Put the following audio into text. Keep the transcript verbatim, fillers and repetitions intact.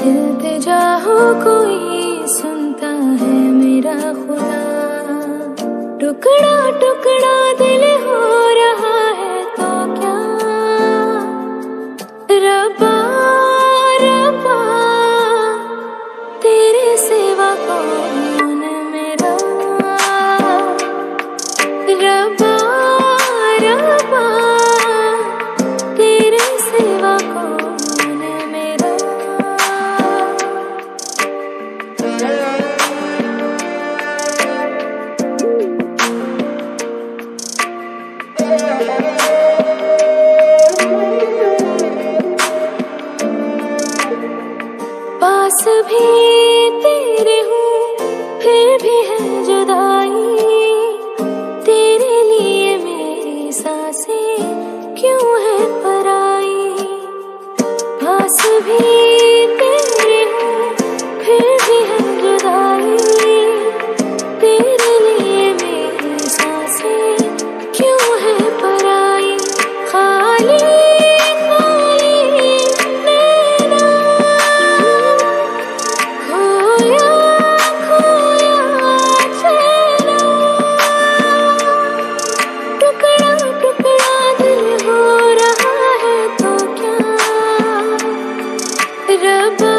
इल्तिजा हो कोई सुनता है मेरा खुदा। टुकड़ा टुकड़ा दिल हो रहा है तो क्या, रब्बा रब्बा तेरे सिवा कौन मेरा। रब्बा रब्बा तेरे सिवा कौन मेरा। पास भी तेरे हूँ फिर भी है जुदाई। तेरे लिए मेरी सांसें क्यों है पराई। पास भी तेरे हूँ फिर भी है जुदाई। तेरे लिए मेरी सांसें क्यों है पराई। खाली खाली नैना खोया खोया चेहरा। टुकड़ा टुकड़ा दिल हो रहा है तो क्या, रब्बा